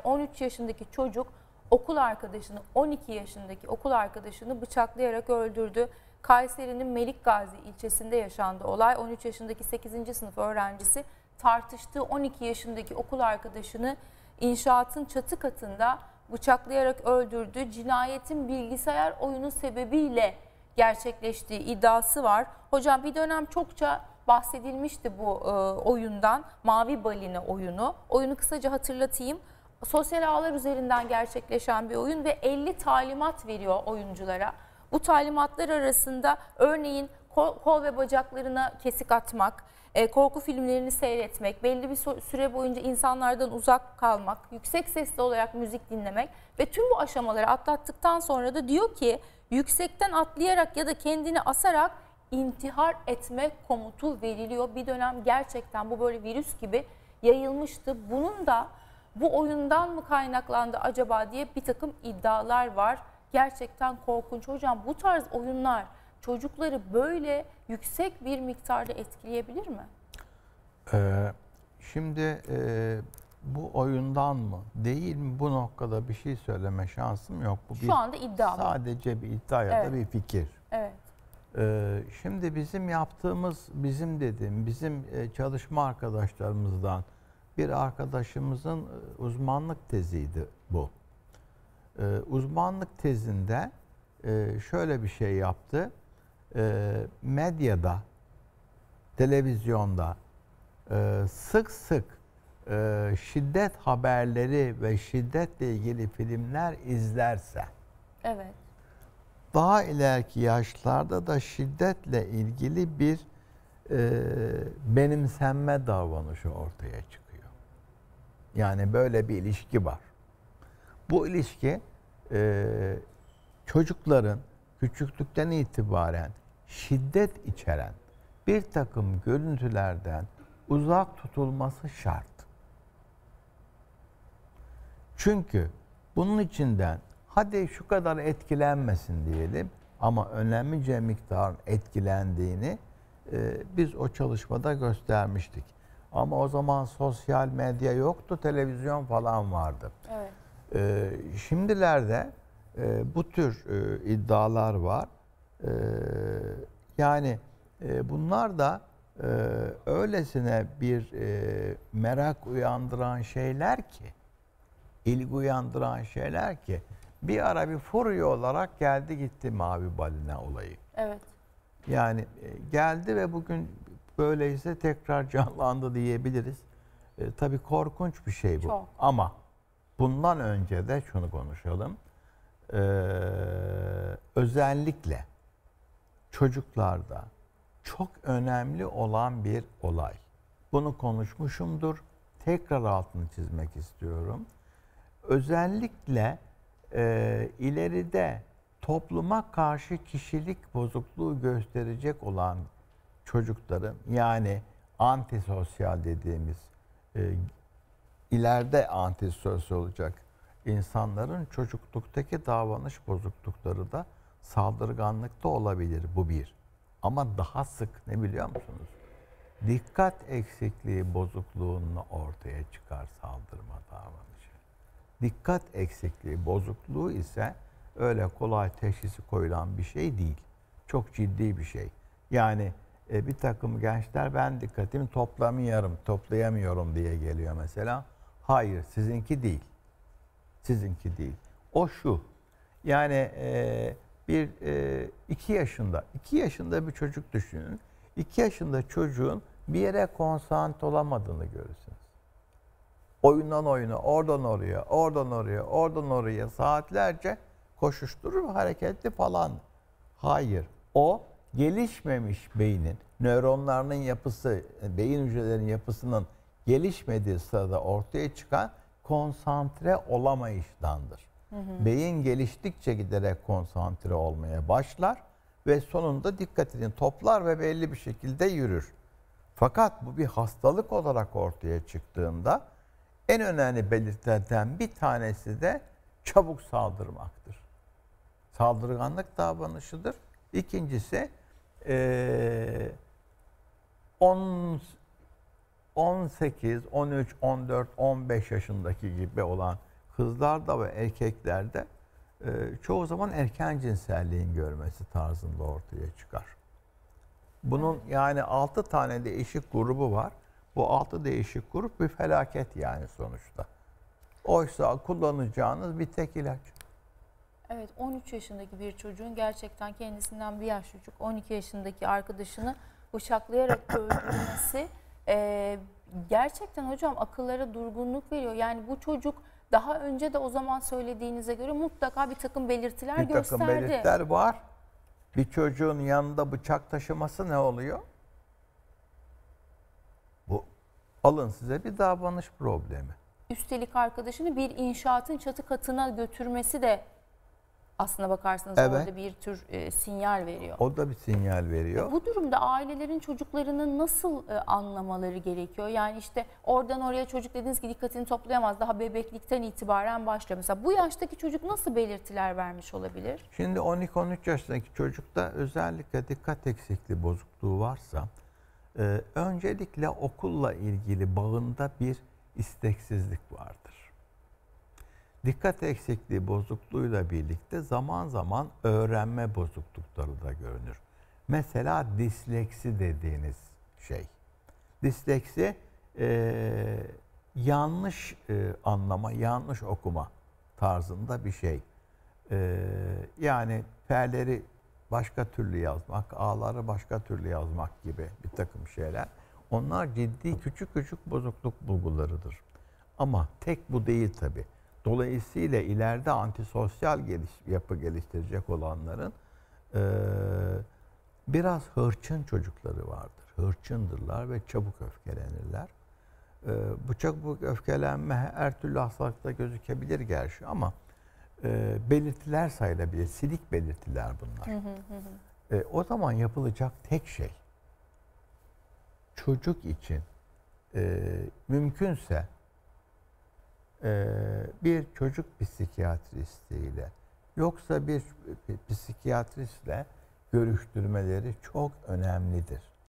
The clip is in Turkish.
13 yaşındaki çocuk okul arkadaşını, 12 yaşındaki okul arkadaşını bıçaklayarak öldürdü. Kayseri'nin Melikgazi ilçesinde yaşandı olay. 13 yaşındaki 8. sınıf öğrencisi tartıştığı 12 yaşındaki okul arkadaşını inşaatın çatı katında bıçaklayarak öldürdü. Cinayetin bilgisayar oyunu sebebiyle gerçekleştiği iddiası var. Hocam bir dönem çokça bahsedilmişti bu oyundan. Mavi Balina oyunu. Oyunu kısaca hatırlatayım. Sosyal ağlar üzerinden gerçekleşen bir oyun ve 50 talimat veriyor oyunculara. Bu talimatlar arasında örneğin kol ve bacaklarına kesik atmak, korku filmlerini seyretmek, belli bir süre boyunca insanlardan uzak kalmak, yüksek sesli olarak müzik dinlemek ve tüm bu aşamaları atlattıktan sonra da diyor ki yüksekten atlayarak ya da kendini asarak intihar etme komutu veriliyor. Bir dönem gerçekten bu böyle virüs gibi yayılmıştı. Bunun da bu oyundan mı kaynaklandı acaba diye bir takım iddialar var. Gerçekten korkunç. Hocam bu tarz oyunlar çocukları böyle yüksek bir miktarda etkileyebilir mi? Şimdi bu oyundan mı değil mi bu noktada bir şey söyleme şansım yok. Bu Şu anda iddia mı? Sadece bir iddia ya da bir fikir. Evet. Şimdi bizim yaptığımız, bizim çalışma arkadaşlarımızdan bir arkadaşımızın uzmanlık teziydi bu. Uzmanlık tezinde şöyle bir şey yaptı. Medyada, televizyonda sık sık şiddet haberleri ve şiddetle ilgili filmler izlerse, evet, daha ileriki yaşlarda da şiddetle ilgili bir benimsenme davranışı ortaya çıkıyor. Yani böyle bir ilişki var. Bu ilişki çocukların küçüklükten itibaren şiddet içeren bir takım görüntülerden uzak tutulması şart. Çünkü bunun içinden hadi şu kadar etkilenmesin diyelim ama önemlice miktarın etkilendiğini biz o çalışmada göstermiştik. Ama o zaman sosyal medya yoktu, televizyon falan vardı. evet. Şimdilerde bu tür iddialar var. Yani bunlar da öylesine bir merak uyandıran şeyler ki, ilgi uyandıran şeyler ki bir ara bir furya olarak geldi gitti Mavi Balina olayı. Evet. Yani geldi ve bugün böyleyse tekrar canlandı diyebiliriz. Tabii korkunç bir şey bu. Çok. Ama bundan önce de şunu konuşalım. Özellikle çocuklarda çok önemli olan bir olay. Bunu konuşmuşumdur. Tekrar altını çizmek istiyorum. Özellikle ileride topluma karşı kişilik bozukluğu gösterecek olan çocukların, yani antisosyal dediğimiz, ileride antisosyal olacak insanların çocukluktaki davranış bozuklukları da saldırganlıkta olabilir. Bu bir. Ama daha sık ne biliyor musunuz? Dikkat eksikliği bozukluğunu ortaya çıkar saldırma davranışı. Dikkat eksikliği bozukluğu ise öyle kolay teşhisi koyulan bir şey değil. Çok ciddi bir şey. Yani bir takım gençler ben dikkatimi toplayamıyorum diye geliyor mesela. Hayır, sizinki değil. Sizinki değil. O şu. Yani 2 yaşında bir çocuk düşünün. 2 yaşında çocuğun bir yere konsantre olamadığını görürsünüz. Oyundan oyuna, oradan oraya, oradan oraya, oradan oraya saatlerce koşuşturur, hareketli falan. Hayır, o gelişmemiş beynin, nöronlarının yapısı, beyin hücrelerinin yapısının gelişmediği sırada ortaya çıkan konsantre olamayıştandır. Beyin geliştikçe giderek konsantre olmaya başlar ve sonunda dikkatini toplar ve belli bir şekilde yürür. Fakat bu bir hastalık olarak ortaya çıktığında en önemli belirtilerden bir tanesi de çabuk saldırmaktır. Saldırganlık davranışıdır. İkincisi 18, 13, 14, 15 yaşındaki gibi olan kızlarda ve erkeklerde çoğu zaman erken cinselliğin görmesi tarzında ortaya çıkar. Bunun yani 6 tane değişik grubu var. Bu 6 değişik grup bir felaket yani sonuçta. Oysa kullanacağınız bir tek ilaç. Evet, 13 yaşındaki bir çocuğun gerçekten kendisinden bir yaş küçük 12 yaşındaki arkadaşını bıçaklayarak öldürmesi gerçekten hocam akıllara durgunluk veriyor. Yani bu çocuk daha önce de o zaman söylediğinize göre mutlaka bir takım belirtiler Bir takım gösterdi. belirtiler var. Bir çocuğun yanında bıçak taşıması ne oluyor? Bu alın size bir davranış problemi. Üstelik arkadaşını bir inşaatın çatı katına götürmesi de aslına bakarsanız Evet. orada bir tür sinyal veriyor. O da bir sinyal veriyor. Bu durumda ailelerin çocuklarını nasıl anlamaları gerekiyor? Yani işte oradan oraya çocuk dediğiniz gibi dikkatini toplayamaz. Daha bebeklikten itibaren başlıyor. Mesela bu yaştaki çocuk nasıl belirtiler vermiş olabilir? Şimdi 12-13 yaşındaki çocukta özellikle dikkat eksikliği bozukluğu varsa öncelikle okulla ilgili bağında bir isteksizlik vardır. Dikkat eksikliği bozukluğuyla birlikte zaman zaman öğrenme bozuklukları da görünür. Mesela disleksi dediğiniz şey. Disleksi yanlış anlama, yanlış okuma tarzında bir şey. Yani P'leri başka türlü yazmak, A'ları başka türlü yazmak gibi bir takım şeyler. Onlar ciddi küçük küçük bozukluk bulgularıdır. Ama tek bu değil tabii. Dolayısıyla ileride antisosyal yapı geliştirecek olanların biraz hırçın çocukları vardır. Hırçındırlar ve çabuk öfkelenirler. Bu çabuk öfkelenme her türlü hastalıkta gözükebilir gerçi ama belirtiler sayılabilir. Silik belirtiler bunlar. O zaman yapılacak tek şey çocuk için mümkünse bir çocuk psikiyatristiyle yoksa bir psikiyatristle görüştürmeleri çok önemlidir.